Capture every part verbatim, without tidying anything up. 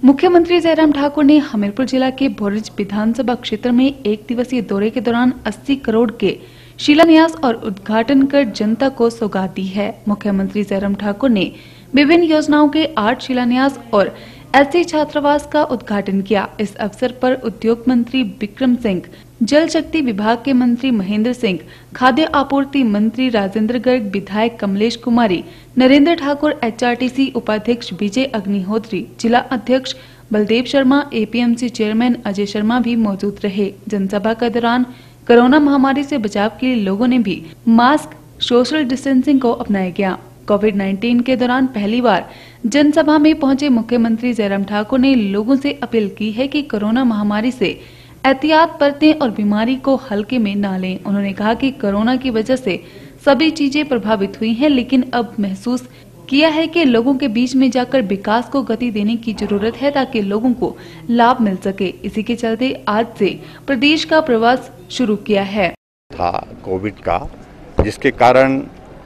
मुख्यमंत्री जयराम ठाकुर ने हमीरपुर जिला के भोरंज विधानसभा क्षेत्र में एक दिवसीय दौरे के दौरान अस्सी करोड़ के शिलान्यास और उद्घाटन कर जनता को सौगात दी है। मुख्यमंत्री जयराम ठाकुर ने विभिन्न योजनाओं के आठ शिलान्यास और एससी छात्रावास का उद्घाटन किया। इस अवसर पर उद्योग मंत्री विक्रम सिंह, जल शक्ति विभाग के मंत्री महेंद्र सिंह, खाद्य आपूर्ति मंत्री राजेंद्र गर्ग, विधायक कमलेश कुमारी, नरेंद्र ठाकुर, एचआरटीसी उपाध्यक्ष विजय अग्निहोत्री, जिला अध्यक्ष बलदेव शर्मा, एपीएमसी चेयरमैन अजय शर्मा भी मौजूद रहे। जनसभा के दौरान कोरोना महामारी से बचाव के लिए लोगों ने भी मास्क, सोशल डिस्टेंसिंग को अपनाया गया। कोविड उन्नीस के दौरान पहली बार जनसभा में पहुंचे मुख्यमंत्री जयराम ठाकुर ने लोगों से अपील की है कि कोरोना महामारी से एहतियात बरतें और बीमारी को हल्के में न लें। उन्होंने कहा कि कोरोना की वजह से सभी चीजें प्रभावित हुई हैं, लेकिन अब महसूस किया है कि लोगों के बीच में जाकर विकास को गति देने की जरूरत है ताकि लोगों को लाभ मिल सके। इसी के चलते आज से प्रदेश का प्रवास शुरू किया है। था कोविड का, जिसके कारण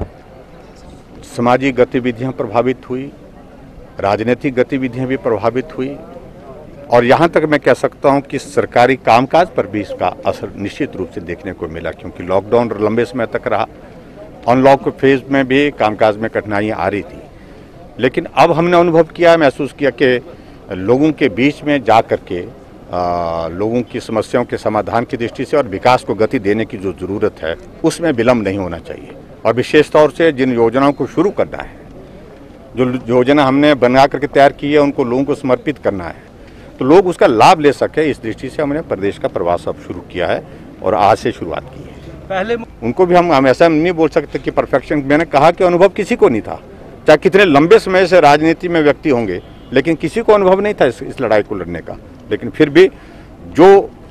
सामाजिक गतिविधियां प्रभावित हुई, राजनीतिक गतिविधियां भी प्रभावित हुई और यहाँ तक मैं कह सकता हूँ कि सरकारी कामकाज पर भी इसका असर निश्चित रूप से देखने को मिला, क्योंकि लॉकडाउन लंबे समय तक रहा। अनलॉक फेज में भी कामकाज में कठिनाइयाँ आ रही थी, लेकिन अब हमने अनुभव किया, महसूस किया कि लोगों के बीच में जा कर के आ, लोगों की समस्याओं के समाधान की दृष्टि से और विकास को गति देने की जो ज़रूरत है उसमें विलम्ब नहीं होना चाहिए। और विशेष तौर से जिन योजनाओं को शुरू करना है, जो योजना हमने बना करके तैयार की है, उनको लोगों को समर्पित करना है तो लोग उसका लाभ ले सके, इस दृष्टि से हमने प्रदेश का प्रवास अब शुरू किया है और आज से शुरुआत की है। पहले उनको भी हम हम ऐसा नहीं बोल सकते कि परफेक्शन, मैंने कहा कि अनुभव किसी को नहीं था, चाहे कितने लंबे समय से राजनीति में व्यक्ति होंगे, लेकिन किसी को अनुभव नहीं था इस, इस लड़ाई को लड़ने का। लेकिन फिर भी जो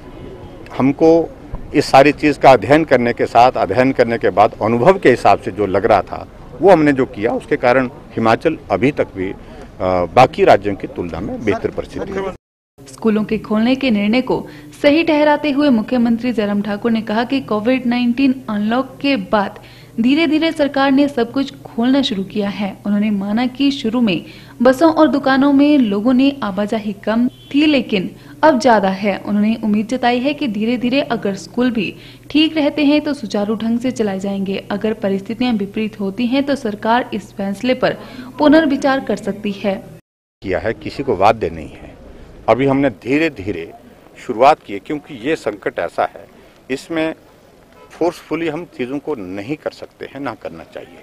हमको इस सारी चीज़ का अध्ययन करने के साथ अध्ययन करने के बाद अनुभव के हिसाब से जो लग रहा था वो हमने जो किया, उसके कारण हिमाचल अभी तक भी आ, बाकी राज्यों की तुलना में बेहतर परिस्थिति है। स्कूलों के खोलने के निर्णय को सही ठहराते हुए मुख्यमंत्री जयराम ठाकुर ने कहा कि कोविड उन्नीस अनलॉक के बाद धीरे धीरे सरकार ने सब कुछ खोलना शुरू किया है। उन्होंने माना कि शुरू में बसों और दुकानों में लोगों ने आवाजाही कम थी, लेकिन अब ज्यादा है। उन्होंने उम्मीद जताई है कि धीरे धीरे अगर स्कूल भी ठीक रहते हैं तो सुचारू ढंग से चलाए जाएंगे। अगर परिस्थितियां विपरीत होती हैं तो सरकार इस फैसले पर पुनर्विचार कर सकती है। किया है, किसी को वाद्य नहीं है। अभी हमने धीरे धीरे शुरुआत की है, क्योंकि ये संकट ऐसा है, इसमें फोर्सफुली हम चीज़ों को नहीं कर सकते हैं, ना करना चाहिए।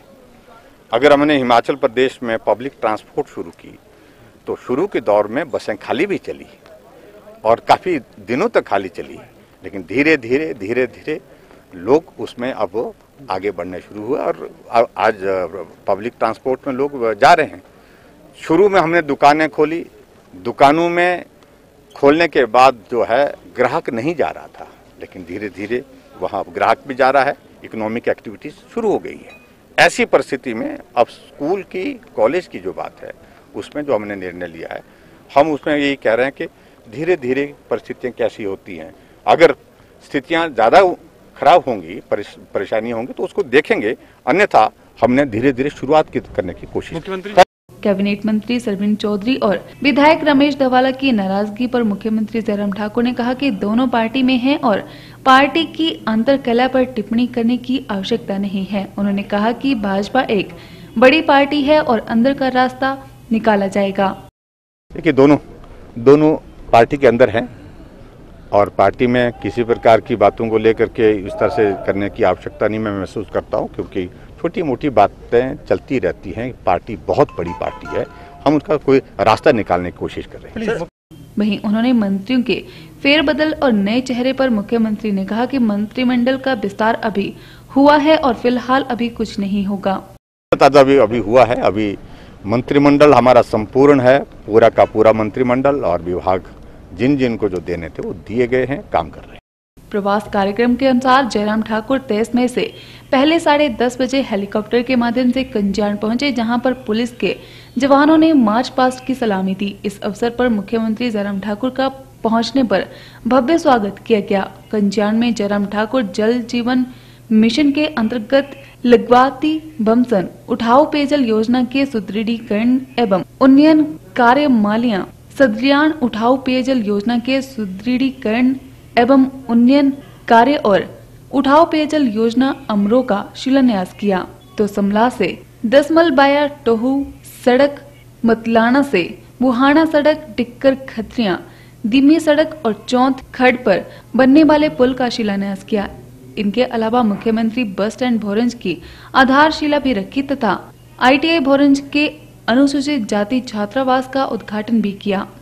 अगर हमने हिमाचल प्रदेश में पब्लिक ट्रांसपोर्ट शुरू की तो शुरू के दौर में बसें खाली भी चली और काफ़ी दिनों तक खाली चली, लेकिन धीरे धीरे धीरे धीरे लोग उसमें अब आगे बढ़ने शुरू हुए और आज पब्लिक ट्रांसपोर्ट में लोग जा रहे हैं। शुरू में हमने दुकानें खोली, दुकानों में खोलने के बाद जो है ग्राहक नहीं जा रहा था, लेकिन धीरे धीरे वहाँ ग्राहक भी जा रहा है, इकोनॉमिक एक्टिविटीज शुरू हो गई है। ऐसी परिस्थिति में अब स्कूल की, कॉलेज की जो बात है उसमें जो हमने निर्णय लिया है, हम उसमें यही कह रहे हैं कि धीरे धीरे परिस्थितियाँ कैसी होती हैं, अगर स्थितियाँ ज़्यादा खराब होंगी, परेशानी होंगी तो उसको देखेंगे, अन्यथा हमने धीरे धीरे शुरुआत करने की कोशिश की। कैबिनेट मंत्री सरवीण चौधरी और विधायक रमेश धवाला की नाराजगी पर मुख्यमंत्री जयराम ठाकुर ने कहा कि दोनों पार्टी में हैं और पार्टी की अंतरकलह पर टिप्पणी करने की आवश्यकता नहीं है। उन्होंने कहा कि भाजपा एक बड़ी पार्टी है और अंदर का रास्ता निकाला जाएगा। देखिए, दोनों दोनों पार्टी के अंदर हैं और पार्टी में किसी प्रकार की बातों को लेकर के इस तरह से करने की आवश्यकता नहीं मैं महसूस करता हूँ, क्योंकि छोटी मोटी बातें चलती रहती हैं। पार्टी बहुत बड़ी पार्टी है, हम उसका कोई रास्ता निकालने की कोशिश कर रहे हैं। वहीं उन्होंने मंत्रियों के फेरबदल और नए चेहरे पर मुख्यमंत्री ने कहा कि मंत्रिमंडल का विस्तार अभी हुआ है और फिलहाल अभी कुछ नहीं होगा। अभी अभी हुआ है, अभी मंत्रिमंडल हमारा संपूर्ण है, पूरा का पूरा मंत्रिमंडल, और विभाग जिन जिन को जो देने थे वो दिए गए हैं, काम कर रहे हैं। प्रवास कार्यक्रम के अनुसार जयराम ठाकुर तेईस मई से पहले साढ़े दस बजे हेलीकॉप्टर के माध्यम से कंजाण पहुंचे, जहां पर पुलिस के जवानों ने मार्च पास्ट की सलामी दी। इस अवसर पर मुख्यमंत्री जयराम ठाकुर का पहुंचने पर भव्य स्वागत किया गया। कंजाण में जयराम ठाकुर जल जीवन मिशन के अंतर्गत लगवाती बमसन उठाऊ पेयजल योजना के सुदृढ़ीकरण एवं उन्नयन कार्य मालिया सदरियान उठाऊ पेयजल योजना के सुदृढ़ीकरण एवं उन्नयन कार्य और उठाऊ पेयजल योजना अमरो का शिलान्यास किया। तो समला से दसमल बाया टोहू सड़क, मतलाना से बुहाना सड़क, टिक्कर खत्रियां, दिमी सड़क और चौंथ खड़ पर बनने वाले पुल का शिलान्यास किया। इनके अलावा मुख्यमंत्री बस स्टैंड भोरंज की आधारशिला भी रखी तथा आई टी आई भोरंज के अनुसूचित जाति छात्रावास का उद्घाटन भी किया।